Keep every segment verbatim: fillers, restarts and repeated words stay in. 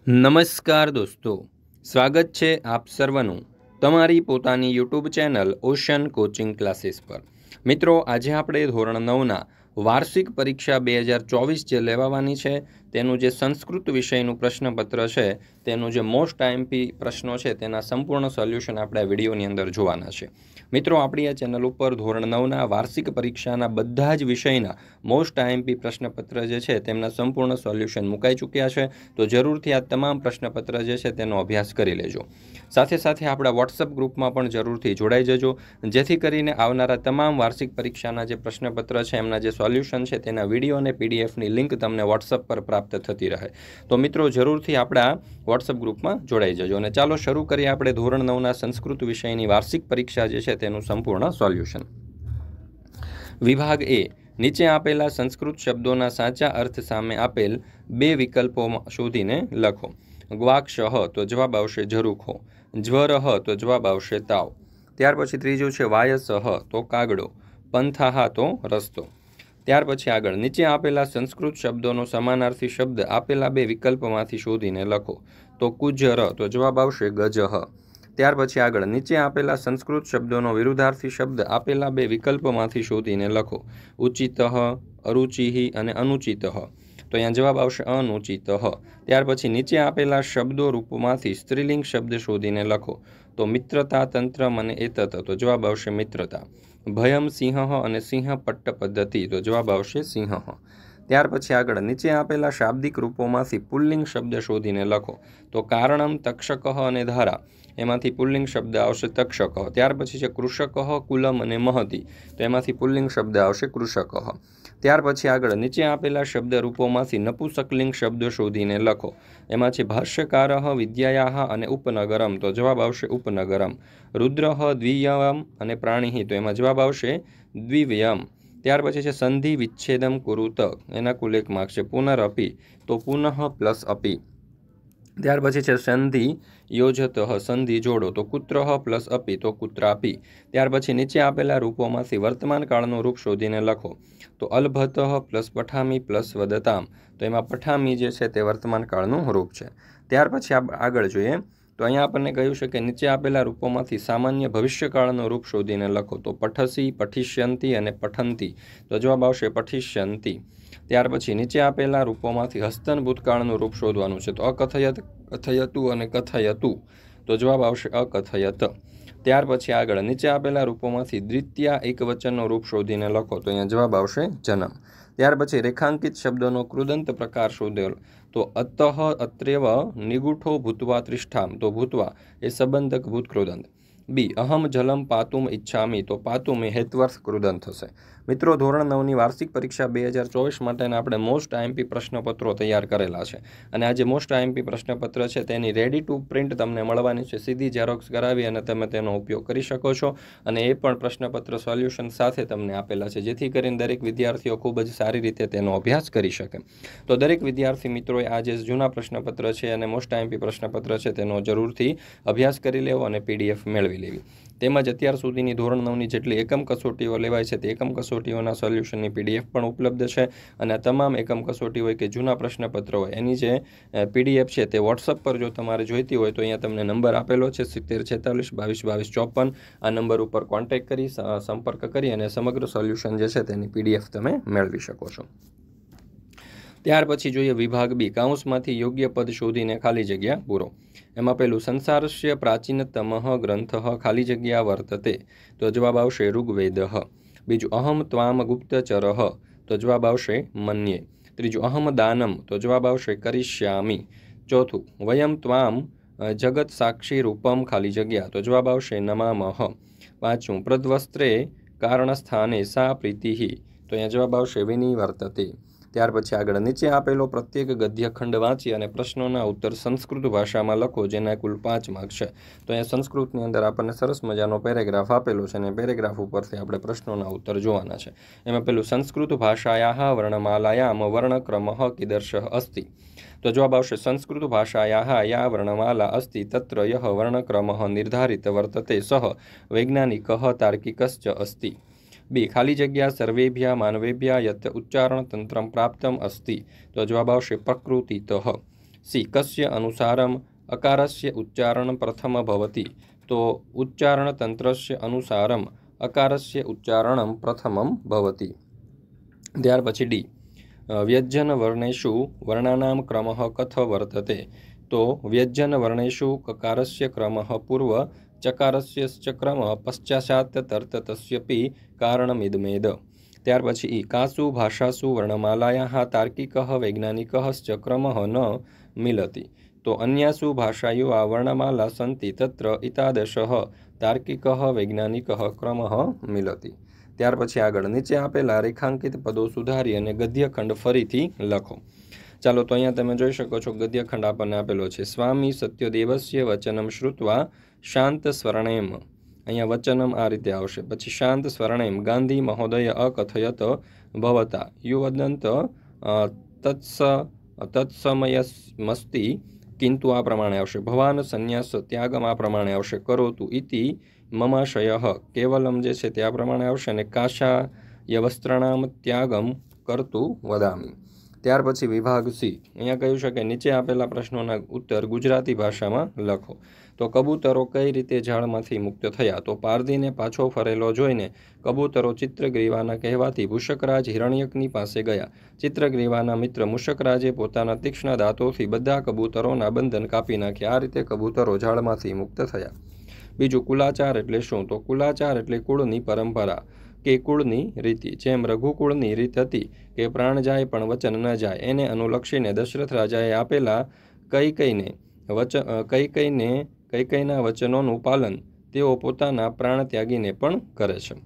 નમસ્કાર દોસ્તો, સ્વાગત છે આપ સર્વનું તમારી પોતાની YouTube channel Ocean Coaching Classes પર। મિત્રો, આજે આપણે ધોરણ નવના વાર્ષિક પરીક્ષા બે હજાર ચોવીસ જે લેવાવાની છે તેનું જે સંસ્કૃત વિષયનું પ્રશ્નપત્ર છે તેનું જે મોસ્ટ આઈએમપી પ્રશ્નો છે તેના સંપૂર્ણ સોલ્યુશન આપણે આ વિડીયોની અંદર જોવાના છે। મિત્રો, આપણી આ ચેનલ ઉપર ધોરણ નવના વાર્ષિક પરીક્ષાના બધા જ વિષયના મોસ્ટ આઈએમપી પ્રશ્નપત્ર જે છે તેમના સંપૂર્ણ સોલ્યુશન મુકાઈ ચૂક્યા છે, તો જરૂરથી આ તમામ પ્રશ્નપત્ર જે છે તેનો અભ્યાસ કરી લેજો। સાથે સાથે આપણા વોટ્સઅપ ગ્રુપમાં પણ જરૂરથી જોડાઈ જજો, જેથી કરીને આવનારા તમામ વાર્ષિક પરીક્ષાના જે પ્રશ્નપત્ર છે એમના જે સોલ્યુશન છે તેના વિડીયો અને પીડીએફની લિંક તમને વોટ્સઅપ પર પ્રાપ્ત થતી રહે। તો મિત્રો, જરૂરથી આપણા વોટ્સઅપ ગ્રુપમાં જોડાઈ જજો। અને ચાલો શરૂ કરીએ આપણે ધોરણ નવના સંસ્કૃત વિષયની વાર્ષિક પરીક્ષા જે છે તેનું સંપૂર્ણ સોલ્યુશન। વિભાગ એ, નીચે આપેલા સંસ્કૃત શબ્દોના સાચા અર્થ સામે આપેલ બે વિકલ્પો શોધીને લખો। ગ્વાક્ષ તો જવાબ આવશે ઝરૂખો, જ્વરહ તો જવાબ આવશે તાવ। ત્યાર પછી ત્રીજું છે વાયસહ તો કાગડો, પંથાહ તો રસ્તો। ત્યાર પછી આગળ, નીચે આપેલા સંસ્કૃત શબ્દોનો સમાનાર્થી શબ્દ આપેલા બે વિકલ્પમાંથી શોધીને લખો। તો કુજર તો જવાબ આવશે ગજહ। ત્યાર પછી આગળ, નીચે આપેલા સંસ્કૃત શબ્દોનો વિરુદ્ધાર્થી શબ્દ આપેલા બે વિકલ્પમાંથી શોધીને લખો। ઉચિતઃ, અરુચિ અને અનુચિતઃ, તો અહીંયા જવાબ આવશે અનુચિતઃ। ત્યાર પછી નીચે આપેલા શબ્દો રૂપમાંથી સ્ત્રીલિંગ શબ્દ શોધીને લખો। તો મિત્રતા, તંત્રમ અને એતત, તો જવાબ આવશે મિત્રતા। ભયમ સિંહ અને સિંહ પટ્ટ પદ્ધતિ, તો જવાબ આવશે સિંહ। ત્યાર પછી આગળ, નીચે આપેલા શાબ્દિક રૂપોમાંથી પુલ્લિંગ શબ્દ શોધીને લખો। તો કારણમ, તક્ષક અને ધારા, એમાંથી પુલ્લિંગ શબ્દ આવશે તક્ષક। ત્યાર પછી છે કૃષક, કુલમ અને મહતી, તો એમાંથી પુલ્લિંગ શબ્દ આવશે કૃષક। ત્યાર પછી આગળ, નીચે આપેલા શબ્દ રૂપોમાંથી નપુંસકલિંગ શબ્દ શોધીને લખો। એમાં છે ભાષ્યકાર, વિદ્યાયાહ અને ઉપનગરમ, તો જવાબ આવશે ઉપનગરમ। રુદ્ર, દ્વિયમ અને પ્રાણી, તો એમાં જવાબ આવશે દ્વિવ્યમ। ત્યાર પછી છે સંધિ વિચ્છેદમ કુરુત, એના કુલ એક માર્ક છે। પુનરઅપી, તો પુનઃ પ્લસ અપી। ત્યાર પછી છે સંધિ યોજત, સંધિ જોડો, તો કુત્રઃ પ્લસ અપી, તો કુત્રાપી। ત્યાર પછી નીચે આપેલા રૂપોમાંથી વર્તમાન કાળનું રૂપ શોધીને લખો। તો અલભત પ્લસ પઠામી પ્લસ વદતામ, તો એમાં પઠામી જે છે તે વર્તમાન કાળનું રૂપ છે। ત્યાર પછી આગળ જોઈએ તો અહીંયા આપણને કહ્યું છે કે નીચે આપેલા રૂપોમાંથી સામાન્ય ભવિષ્યકાળનું રૂપ શોધીને લખો। તો પઠસી, પઠિષ્યંતી અને પઠંતી, તો જવાબ આવશે પઠિષ્યંતી। ત્યાર પછી નીચે આપેલા રૂપોમાંથી હસ્તન ભૂતકાળનું રૂપ શોધવાનું છે। તો અકથયત, કથયતુ અને કથયતુ, તો જવાબ આવશે અકથયત। ત્યાર પછી આગળ, નીચે આપેલા રૂપોમાંથી દ્વિતીય એક વચનનું રૂપ શોધીને લખો। તો અહીંયા જવાબ આવશે જન્મ। ત્યાર પછી રેખાંકિત શબ્દોનો કૃદંત પ્રકાર શોધેલો। તો અતઃ, અત્રેવ, નિગુઠો ભૂતવા ત્રિષ્ઠામ, તો ભૂતવા એ સંબંધક ભૂત કૃદંત। બી, અહમ જલમ પાતુમ ઈચ્છામી, તો પાતુમ એ હેત્વર્થ કૃદંત થશે। મિત્રો, ધોરણ નવની વાર્ષિક પરીક્ષા બે હજાર ચોવીસ માટેના આપણે મોસ્ટ આઈએમપી પ્રશ્નપત્રો તૈયાર કરેલા છે, અને આ જે મોસ્ટ આઈએમપી પ્રશ્નપત્ર છે તેની રેડી ટુ પ્રિન્ટ તમને મળવાની છે। સીધી ઝેરોક્સ કરાવી અને તમે તેનો ઉપયોગ કરી શકો છો, અને એ પણ પ્રશ્નપત્ર સોલ્યુશન સાથે તમને આપેલા છે, જેથી કરીને દરેક વિદ્યાર્થીઓ ખૂબ જ સારી રીતે તેનો અભ્યાસ કરી શકે। તો દરેક વિદ્યાર્થી મિત્રોએ આ જે જૂના પ્રશ્નપત્ર છે અને મોસ્ટ આઈએમપી પ્રશ્નપત્ર છે તેનો જરૂરથી અભ્યાસ કરી લેવો અને પીડીએફ મેળવી લેવી। તેમજ અત્યાર સુધીની ધોરણ નવની જેટલી એકમ કસોટીઓ લેવાય છે તે એકમ કસોટીઓના સોલ્યુશનની પીડીએફ પણ ઉપલબ્ધ છે, અને આ તમામ એકમ કસોટી હોય કે જૂના પ્રશ્નપત્ર હોય એની જે પીડીએફ છે તે વોટ્સઅપ પર જો તમારે જોઈતી હોય તો અહીંયા તમને નંબર આપેલો છે સિત્તેર છેતાલીસ બાવીસ બાવીસ ચોપન। આ નંબર ઉપર કોન્ટેક્ટ કરી સંપર્ક કરી અને સમગ્ર સોલ્યુશન જે છે તેની પીડીએફ તમે મેળવી શકો છો। ત્યાર પછી જોઈએ વિભાગ બી, કાઉન્સમાંથી યોગ્ય પદ શોધીને ખાલી જગ્યા પૂરો। એમાં પેલું સંસારસ્ય પ્રાચીનતમ ગ્રંથ ખાલી જગ્યા વર્તતે, તો જવાબ આવશે ઋગ્વેદઃ। બીજું, અહમ ત્વામ ગુપ્તચરઃ, તો જવાબ આવશે મન્યે। ત્રીજું, અહમ દાનમ, તો જવાબ આવશે કરિષ્યામિ। ચોથું, વયમ ત્વામ જગત સાક્ષી રૂપમ ખાલી જગ્યા, તો જવાબ આવશે નમામહ। પાંચમું, પ્રદ્વસ્ત્રે કારણસ્થાને સા પ્રીતિઃ, તો અહીંયા જવાબ આવશે વિનિવર્તતે। ત્યાર પછી આગળ, નીચે આપેલો પ્રત્યેક ગદ્યખંડ વાંચી અને પ્રશ્નોના ઉત્તર સંસ્કૃત ભાષામાં લખો, જેના કુલ પાંચ માર્ક છે। તો અહીંયા સંસ્કૃતની અંદર આપણને સરસ મજાનો પેરેગ્રાફ આપેલો છે, અને પેરેગ્રાફ ઉપરથી આપણે પ્રશ્નોના ઉત્તર જોવાના છે। એમાં પેલું, સંસ્કૃત ભાષાયાઃ વર્ણમાલાયામ વર્ણક્રમઃ કીદર્શઃ અસ્તિ, તો જવાબ આવશે સંસ્કૃત ભાષાયાઃ યા વર્ણમાલા અસ્તિ તત્ર યઃ વર્ણક્રમઃ નિર્ધારિત વર્તતે સઃ વૈજ્ઞાનિકઃ તાર્કિકશ્ચ અસ્તિ। બી, ખાલી જગ્યા સર્વેભ્ય માનવેભ્ય યત ઉચ્ચારણ તંત્રમ પ્રાપ્તમ અસ્તિ, તો જવાબ આવશે પ્રકૃતિતઃ। સી કस्य અનુસારમ અકારस्य ઉચ્ચારણ પ્રથમ ભવતિ, તો ઉચ્ચારણ તંત્રસ્ય અનુસારમ અકારस्य ઉચ્ચારણમ પ્રથમમ ભવતિ. ત્યાર પછી ડી વ્યજ્યન વર્ણેષુ વર્ણાનામ ક્રમઃ કથ વર્તતે, તો વ્યજ્યન વર્ણેષુ કકારસ્ય ક્રમઃ પૂર્વ ચકારસ્ય ચ ક્રમઃ પશ્ચાત તર્તતસ્યપી કારણમિદમેદ. ત્યાર પછી ઈ કાસુ ભાષાસુ વર્ણમાલાયાઃ તાર્કિકઃ વૈજ્ઞાનિકઃ ચ ક્રમઃ ન મિલતિ, તો અન્યાસુ ભાષાયો આ વર્ણમાલા સંતિ તત્ર એતાદશઃ તાર્કિકઃ વૈજ્ઞાનિકઃ ક્રમઃ મિલતિ. ત્યાર પછી આગળ નીચે આપેલા રેખાંકિત પદો સુધારી અને ગદ્યખંડ ફરીથી લખો. ચાલો, તો અહીંયા તમે જોઈ શકો છો ગદ્યખંડ આપણને આપેલો છે. સ્વામી સત્યદેવસ્ય વચનમ શ્રુત્વા શાંત સ્વર્ણેમ, અહીંયા વચનમ આ રીતે આવશે. પછી શાંત સ્વર્ણેમ ગાંધી મહોદય અકથયત ભવતા યુવદંત તત્સ તત્સમયમસ્તિ, કિંતુ આ પ્રમાણે આવશે. ભવાન સંન્યાસ ત્યાગમ આ પ્રમાણે આવશે. કરોતુ ઇતિ મમાશય કેવલમ જે છે તે આ પ્રમાણે આવશે. અને કાશાય વસ્ત્રણામ ત્યાગમ કરતું વદામી. ત્યાર પછી વિભાગ સી, અહીંયા કહ્યું છે કે નીચે આપેલા પ્રશ્નોના ઉત્તર ગુજરાતી ભાષામાં લખો. તો કબૂતરો કઈ રીતે ઝાડમાંથી મુક્ત થયા, તો પારધીને પાછો ફરેલો જોઈને કબૂતરો ચિત્રગ્રીવાના કહેવાથી ભૂષકરાજ હિરણ્યકની પાસે ગયા. ચિત્રગ્રીવાના મિત્ર મુષકરાજે પોતાના તીક્ષ્ણ દાંતોથી બધા કબૂતરોના બંધન કાપી નાખ્યા. આ રીતે કબૂતરો ઝાડમાંથી મુક્ત થયા. બીજું કુલાચાર એટલે શું, તો કુલાચાર એટલે કુળની પરંપરા કે કુળની રીતિ. જેમ રઘુકુળની રીત હતી કે પ્રાણ જાય પણ વચન ન જાય, એને અનુલક્ષીને દશરથ રાજાએ આપેલા કઈ કઈને વચ કઈ કઈને કઈ કઈના વચનોનું પાલન તેઓ પોતાના પ્રાણ ત્યાગીને પણ કરે છે.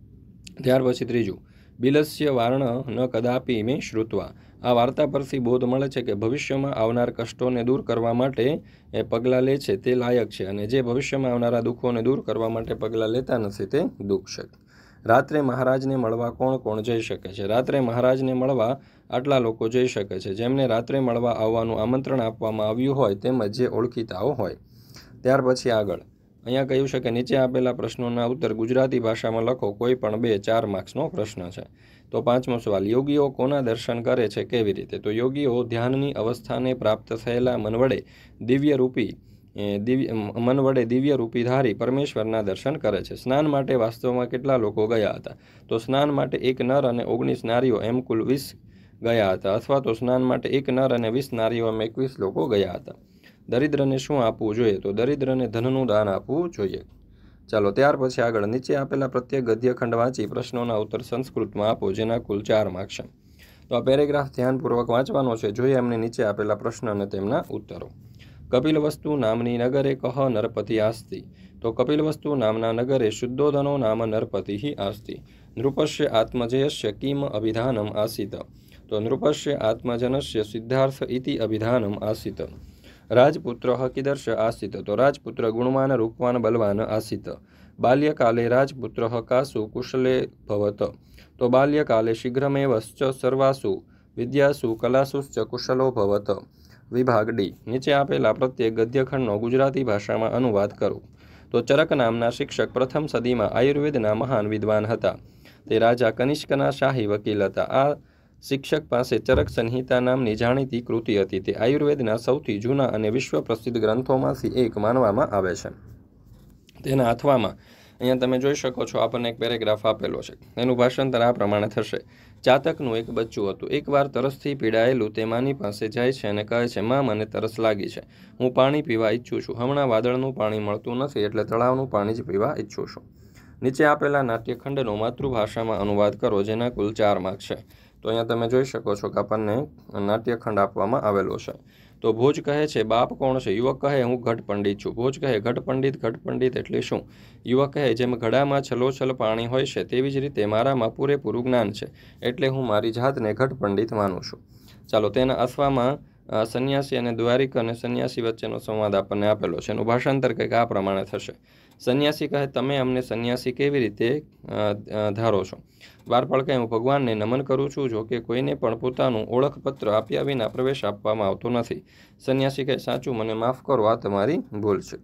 ત્યાર પછી ત્રીજું બિલસ્ય વાર્ણ ન કદાપી મેં શ્રુત્વા, આ વાર્તા પરથી બોધ મળે છે કે ભવિષ્યમાં આવનાર કષ્ટોને દૂર કરવા માટે એ પગલાં લે છે તે લાયક છે, અને જે ભવિષ્યમાં આવનારા દુઃખોને દૂર કરવા માટે પગલાં લેતા નથી તે દુઃખ છે. રાત્રે મહારાજને મળવા કોણ કોણ જઈ શકે છે, રાત્રે મહારાજને મળવા આટલા લોકો જઈ શકે છે જેમને રાત્રે મળવા આવવાનું આમંત્રણ આપવામાં આવ્યું હોય તેમજ જે ઓળખીતાઓ હોય. ત્યાર પછી આગળ અહીંયા કહ્યું છે કે નીચે આપેલા પ્રશ્નોના ઉત્તર ગુજરાતી ભાષામાં લખો. કોઈ પણ બે ચાર માર્ક્સનો પ્રશ્ન છે. તો પાંચમો સવાલ, યોગીઓ કોના દર્શન કરે છે, કેવી રીતે, તો યોગીઓ ધ્યાનની અવસ્થાને પ્રાપ્ત થયેલા મન વડે દિવ્ય રૂપી દિવ્ય મન વડે દિવ્ય રૂપી ધારી પરમેશ્વરના દર્શન કરે છે. સ્નાન માટે વાસ્તવમાં કેટલા લોકો ગયા હતા, તો સ્નાન માટે એક નર અને ઓગણીસ નારીઓ એમ કુલ વીસ ગયા હતા, અથવા તો સ્નાન માટે એક નર અને વીસ નારીઓ એમ એકવીસ લોકો ગયા હતા. દરિદ્રને શું આપવું જોઈએ, તો દરિદ્રને ધનનું દાન આપવું જોઈએ. ચાલો, ત્યાર પછી આગળ નીચે આપેલા પ્રત્યેક ગદ્યખંડ વાંચી પ્રશ્નોના ઉત્તર સંસ્કૃતમાં આપો, જેના કુલ ચાર માર્ક્સ છે. તો આ પેરેગ્રાફ ધ્યાનપૂર્વક વાંચવાનો છે. જોઈએ એમને નીચે આપેલા પ્રશ્ન અને તેમના ઉત્તરો. કપિલવસ્તુ નામની નગરે કહ નરપતિ આસ્તિ, તો કપિલવસ્તુ નામના નગરે શુદ્ધોધનો નામ નરપતિ આસ્તિ. નૃપસ્ય આત્મજયસ્ય કિમ અભિધાનમ આસિત, તો નૃપસ્ય આત્મજનસ્ય સિદ્ધાર્થ ઇતિ અભિધાનમ આસિત. રાજપુત્ર કીદર્શ આસિત, તો રાજપુત્ર ગુણવાન રૂપવાન બલવાન આસિત. બાલ્યકાલે રાજપુત્ર કાસુ કુશલે ભવત, તો બાલ્યકાલે શીઘ્રમેવશ્ચ સર્વાસુ વિદ્યાસુ કલાસુશ્ચ કુશલો ભવત. વિભાગ ડી, નીચે આપેલા પ્રત્યેક ગદ્યખંડનો ગુજરાતી ભાષામાં અનુવાદ કરો. તો ચરક નામના શિક્ષક પ્રથમ સદીમાં આયુર્વેદના મહાન વિદ્વાન હતા. તે રાજા કનિષ્કના શાહી વકીલ હતા. આ શિક્ષક પાસે ચરક સંહિતા નામની જાણીતી કૃતિ હતી. તે આયુર્વેદના સૌથી જૂના અને વિશ્વ પ્રસિદ્ધ ગ્રંથોમાંથી એક માનવામાં આવે છે. તેના અથવામાં અહીંયા તમે જોઈ શકો છો આપણને એક પેરેગ્રાફ આપેલો છે. એનું ભાષાંતર આ પ્રમાણે થશે. ચાતકનું એક બચ્ચું હતું. એકવાર તરસથી પીડાયેલું તે માની પાસે જાય છે અને કહે છે, માં મને તરસ લાગી છે, હું પાણી પીવા ઈચ્છું છું. હમણાં વાદળનું પાણી મળતું નથી એટલે તળાવનું પાણી જ પીવા ઈચ્છું છું. નીચે આપેલા નાટ્યખંડનો માતૃભાષામાં અનુવાદ કરો, જેના કુલ ચાર માર્ક છે. તો અહીંયા તમે જોઈ શકો છો કે આપણને નાટ્યખંડ આપવામાં આવેલો છે. તો ભોજ કહે છે, બાપ કોણ છે? યુવક કહે, હું ઘટ પંડિત છું. ભોજ કહે, ઘટ પંડિત ઘટ પંડિત એટલે શું? યુવક કહે, જેમ ઘડામાં છલોછલ પાણી હોય છે તેવી જ રીતે મારામાં પૂરેપૂરું જ્ઞાન છે, એટલે હું મારી જાતને ઘટ પંડિત માનું છું. ચાલો, તેના અથવામાં સંન્યાસી અને દ્વારિક અને સંન્યાસી વચ્ચેનો સંવાદ આપણને આપેલો છે. એનું ભાષાંતર કંઈક આ પ્રમાણે થશે. સંન્યાસી કહે, તમે અમને સંન્યાસી કેવી રીતે ધારો છો? દ્વારપાળ કહે, હું ભગવાનને નમન કરું છું, જો કે કોઈને પણ પોતાનું ઓળખપત્ર આપ્યા વિના પ્રવેશ આપવામાં આવતો નથી. સંન્યાસી કહે, સાચું, મને માફ કરો, આ તમારી ભૂલ છે.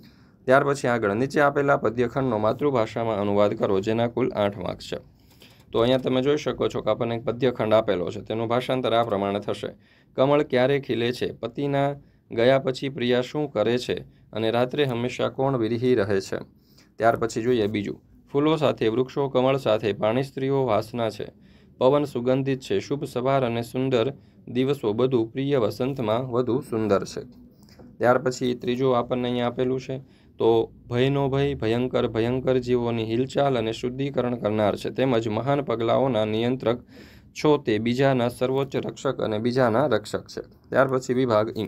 ત્યાર પછી આગળ નીચે આપેલા પદ્યખંડનો માતૃભાષામાં અનુવાદ કરો, જેના કુલ આઠ માર્ક્સ છે. તો અહીંયા તમે જોઈ શકો છો કે આપણને એક પદ્યખંડ આપેલો છે, તેનું ભાષાંતર આ પ્રમાણે થશે. કમળ ક્યારે ખીલે છે, પતિના ગયા પછી પ્રિયા શું કરે છે, અને રાત્રે હંમેશા કોણ વિરહી રહે છે. ત્યાર પછી જોઈએ બીજું. ફૂલો સાથે, વૃક્ષો, કમળ સાથે, પાણી, સ્ત્રીઓ વાસના છે, પવન સુગંધિત છે, શુભ સવાર અને સુંદર દિવસો બધું પ્રિય વસંતમાં વધુ સુંદર છે. ત્યાર પછી ત્રીજું આપણને અહીંયા આપેલું છે. તો ભયનો ભય, ભયંકર ભયંકર જીવોની હિલચાલ અને શુદ્ધિકરણ કરનાર છે, તેમજ મહાન પગલાઓના નિયંત્રક છો, તે બીજાના સર્વોચ્ચ રક્ષક અને બીજાના રક્ષક છે. ત્યાર પછી વિભાગ ઈમ.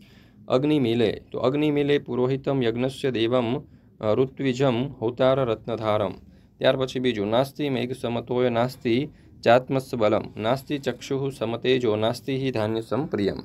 અગ્નિ મિલે, તો અગ્નિ મિલે પુરોહિતમ યજ્ઞસ્ય દેવમ ઋત્વિજમ હોતાર રત્નધારમ. ત્યાર પછી બીજું. નાસ્તિ મેઘ સમતોય નાસ્તિ ચાત્મસ બલમ, નાસ્તિ ચક્ષુઃ સમતેજો નાસ્તિ હિ ધાન્ય સંપ્રિયમ.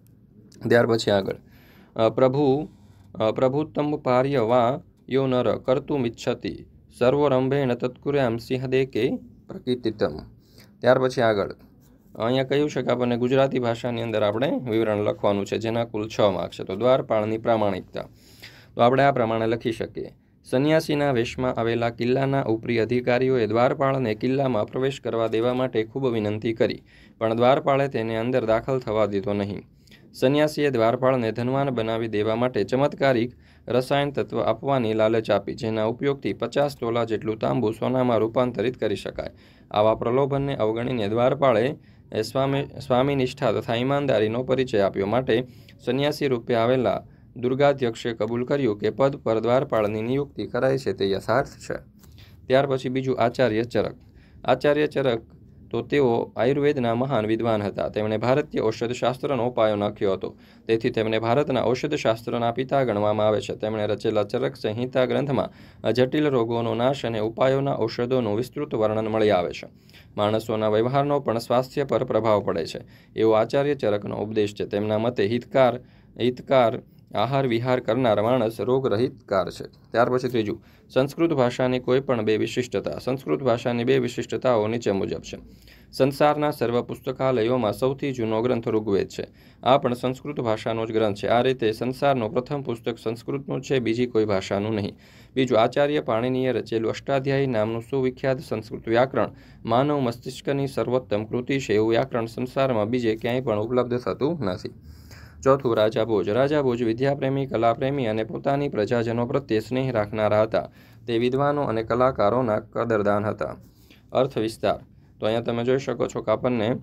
ત્યાર પછી આગળ. પ્રભુ પ્રભુત્તમ પાર્ય વા યો નર કર્તુમિચ્છતિ સર્વરંભેણ તત્કુર્યામ સિંહદેકે પ્રકીર્તિતમ. ત્યાર પછી આગળ અહીંયા કહ્યું છે કે આપણને ગુજરાતી ભાષાની અંદર આપણે વિવરણ લખવાનું છે, જેના કુલ છ માર્ક છે. તો દ્વારપાળની પ્રામાણિકતા, તો આપણે આ પ્રમાણે લખી શકીએ. સંન્યાસીના વેશમાં આવેલા કિલ્લાના ઉપરી અધિકારીઓએ દ્વારપાળને કિલ્લામાં પ્રવેશ કરવા દેવા માટે ખૂબ વિનંતી કરી, પણ દ્વારપાળે તેને અંદર દાખલ થવા દીધો નહીં. સંન્યાસીએ દ્વારપાળને ધનવાન બનાવી દેવા માટે ચમત્કારિક રસાયણ તત્વ આપવાની લાલચ આપી, જેના ઉપયોગથી પચાસ તોલા જેટલું તાંબુ સોનામાં રૂપાંતરિત કરી શકાય. આવા પ્રલોભનને અવગણીને દ્વારપાળે સ્વામી સ્વામીનિષ્ઠા તથા ઈમાનદારીનો પરિચય આપ્યો, માટે સંન્યાસી રૂપે આવેલા દુર્ગાધ્યક્ષે કબૂલ કર્યું કે પદ પર દ્વારપાળની નિયુક્તિ કરાય છે તે યથાર્થ છે. ત્યાર પછી બીજું. આચાર્ય ચરક. આચાર્ય ચરક તો તેઓ આયુર્વેદના મહાન વિદ્વાન હતા. તેમણે ભારતીય ઔષધશાસ્ત્રનો પાયો નાખ્યો હતો, તેથી તેમને ભારતના ઔષધશાસ્ત્રના પિતા ગણવામાં આવે છે. તેમણે રચેલા ચરક સંહિતા ગ્રંથમાં જટિલ રોગોનો નાશ અને ઉપાયોના ઔષધોનું વિસ્તૃત વર્ણન મળી આવે છે. માણસોના વ્યવહારનો પણ સ્વાસ્થ્ય પર પ્રભાવ પડે છે, એવો આચાર્ય ચરકનો ઉપદેશ છે. તેમના મતે હિતકાર હિતકાર આહાર વિહાર કરનાર માણસ રોગરહિતકાર છે. ત્યાર પછી ત્રીજું. સંસ્કૃત ભાષાની કોઈ પણ બે વિશિષ્ટતા. સંસ્કૃત ભાષાની બે વિશિષ્ટતાઓ નીચે મુજબ છે. સંસારના સર્વ પુસ્તકાલયોમાં સૌથી જૂનો ગ્રંથ ઋગ્વેદ છે. આ પણ સંસ્કૃત ભાષાનો જ ગ્રંથ છે. આ રીતે સંસારનું પ્રથમ પુસ્તક સંસ્કૃતનું છે, બીજી કોઈ ભાષાનું નહીં. બીજું. આચાર્ય પાણિનીએ રચેલું અષ્ટાધ્યાયી નામનું સુવિખ્યાત સંસ્કૃત વ્યાકરણ માનવ મસ્તિષ્કની સર્વોત્તમ કૃતિ છે. એવું વ્યાકરણ સંસારમાં બીજે ક્યાંય પણ ઉપલબ્ધ થતું નથી. ચોથું. રાજા ભોજ. રાજા ભોજ વિદ્યાપ્રેમી, કલાપ્રેમી અને પોતાની પ્રજાજનો પ્રત્યે સ્નેહ રાખનારા હતા. તે વિદ્વાનો અને કલાકારોના કદરદાન હતા. અર્થ વિસ્તાર. તો અહીંયા તમે જોઈ શકો છો કે આપણને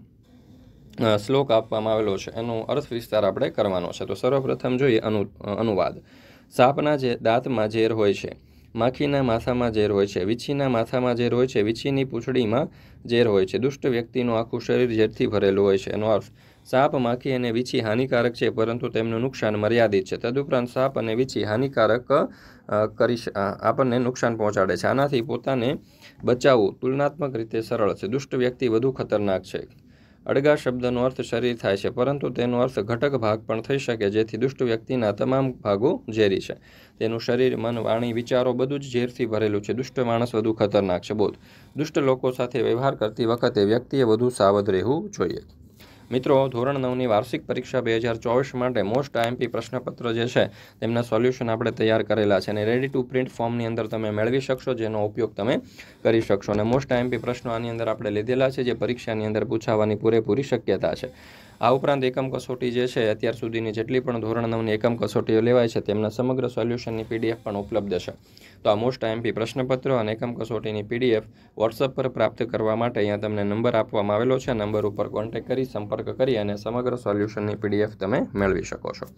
શ્લોક આપવામાં આવેલો છે, એનો અર્થ વિસ્તાર આપણે કરવાનો છે. તો સર્વપ્રથમ જોઈએ અનુ અનુવાદ. સાપના જે દાંતમાં ઝેર હોય છે, માખીના માથામાં ઝેર હોય છે, વીછીના માથામાં ઝેર હોય છે, વીછીની પૂંછડીમાં ઝેર હોય છે, દુષ્ટ વ્યક્તિનું આખું શરીર ઝેરથી ભરેલું હોય છે. એનો અર્થ. સાપ, માખી અને વીછી હાનિકારક છે, પરંતુ તેમનું નુકસાન મર્યાદિત છે. તદુપરાંત સાપ અને વીછી હાનિકારક કરી આપણને નુકસાન પહોંચાડે છે. આનાથી પોતાને બચાવવું તુલનાત્મક રીતે સરળ છે. દુષ્ટ વ્યક્તિ વધુ ખતરનાક છે. અડગા શબ્દનો અર્થ શરીર થાય છે, પરંતુ તેનો અર્થ ઘટક ભાગ પણ થઈ શકે, જેથી દુષ્ટ વ્યક્તિના તમામ ભાગો ઝેરી છે. તેનું શરીર, મન, વાણી, વિચારો બધું જ ઝેરથી ભરેલું છે. દુષ્ટ માણસ વધુ ખતરનાક છે. બોધ. દુષ્ટ લોકો સાથે વ્યવહાર કરતી વખતે વ્યક્તિએ વધુ સાવધ રહેવું જોઈએ. મિત્રો, ધોરણ નવની વાર્ષિક પરીક્ષા બે હજાર ચોવીસ માટે મોસ્ટ આઈએમપી પ્રશ્નપત્ર જે છે તેમના સોલ્યુશન આપણે તૈયાર કરેલા છે, અને રેડી ટુ પ્રિન્ટ ફોર્મની અંદર તમે મેળવી શકશો, જેનો ઉપયોગ તમે કરી શકશો. અને મોસ્ટ આઈએમપી પ્રશ્નો આની અંદર આપણે લીધેલા છે, જે પરીક્ષાની અંદર પૂછાવાની પૂરેપૂરી શક્યતા છે. આ ઉપરાંત એકમ કસોટી જે છે, અત્યાર સુધીની જેટલી પણ ધોરણ નવની એકમ કસોટીઓ લેવાય છે તેમના સમગ્ર સોલ્યુશનની પીડીએફ પણ ઉપલબ્ધ છે. તો આ મોસ્ટ આઈએમપી પ્રશ્નપત્ર અને એકમ કસોટીની પીડીએફ વોટ્સઅપ પર પ્રાપ્ત કરવા માટે અહીંયા તમને નંબર આપવામાં આવેલો છે. નંબર ઉપર કોન્ટેક્ટ કરી સંપર્ક કરી અને સમગ્ર સોલ્યુશનની પીડીએફ તમે મેળવી શકો છો.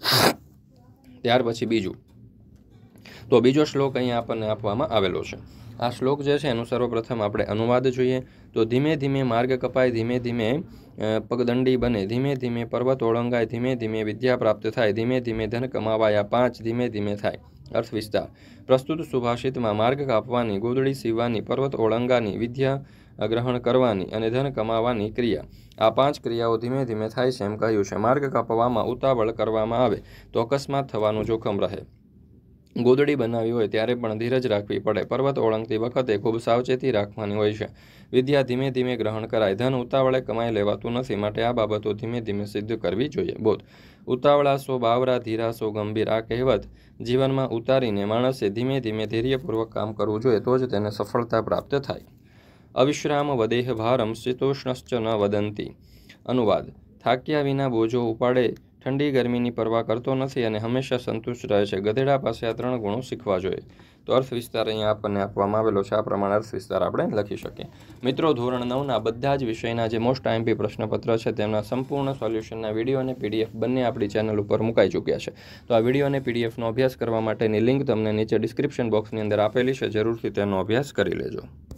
ત્યાર પછી બીજું. તો બીજો શ્લોક અહીંયા આપણને આપવામાં આવેલો છે. આ શ્લોક જે છે એનું સર્વપ્રથમ આપણે અનુવાદ જોઈએ. તો ધીમે ધીમે માર્ગ કપાય, ધીમે ધીમે પગદંડી બને, ધીમે ધીમે પર્વત ઓળંગાય, ધીમે ધીમે વિદ્યા પ્રાપ્ત થાય, ધીમે ધીમે ધન કમાવાયા પાંચ ધીમે ધીમે થાય. અર્થ વિસ્તાર. પ્રસ્તુત સુભાષિતમાં માર્ગ કાપવાની, ગોદડી સીવવાની, પર્વત ઓળંગાની, વિદ્યા ગ્રહણ કરવાની અને ધન કમાવાની ક્રિયા, આ પાંચ ક્રિયાઓ ધીમે ધીમે થાય છે એમ કહ્યું છે. માર્ગ કાપવામાં ઉતાવળ કરવામાં આવે તો અકસ્માત થવાનું જોખમ રહે. ગોદડી બનાવી હોય ત્યારે પણ ધીરજ રાખવી પડે. પર્વત ઓળંગતી વખતે ખૂબ સાવચેતી રાખવાની હોય છે. વિદ્યા ધીમે ધીમે ગ્રહણ કરાય. ધન ઉતાવળે કમાઈ લેવાતું નથી, માટે આ બાબતો ધીમે ધીમે સિદ્ધ કરવી જોઈએ. બોધ. ઉતાવળા સો બાવરા, ધીરા સો ગંભીર, આ કહેવત જીવનમાં ઉતારીને માણસે ધીમે ધીમે ધૈર્યપૂર્વક કામ કરવું જોઈએ, તો જ તેને સફળતા પ્રાપ્ત થાય. અવિશ્રામ વદેહ ભારમ શીતોષ્ણશ્ચ ન વદંતી. અનુવાદ: થાક્યા વિના બોજો ઉપાડે, ઠંડી ગરમીની પરવા કરતો નથી અને હંમેશા સંતુષ્ટ રહે છે. ગધેડા પાસે આ ત્રણ ગુણો શીખવા જોઈએ. તો અર્થ વિસ્તાર અહીંયા આપણને આપવામાં આવેલો છે. આ પ્રમાણે અર્થ વિસ્તાર આપણે લખી શકીએ. મિત્રો, ધોરણ નવના બધા જ વિષયના જે મોસ્ટ આઈએમપી પ્રશ્નપત્ર છે તેમના સંપૂર્ણ સોલ્યુશનના વિડીયો અને પીડીએફ બંને આપણી ચેનલ ઉપર મુકાઈ ચૂક્યા છે. તો આ વિડીયો અને પીડીએફનો અભ્યાસ કરવા માટેની લિંક તમને નીચે ડિસ્ક્રિપ્શન બોક્સની અંદર આપેલી છે. જરૂરથી તેનો અભ્યાસ કરી લેજો.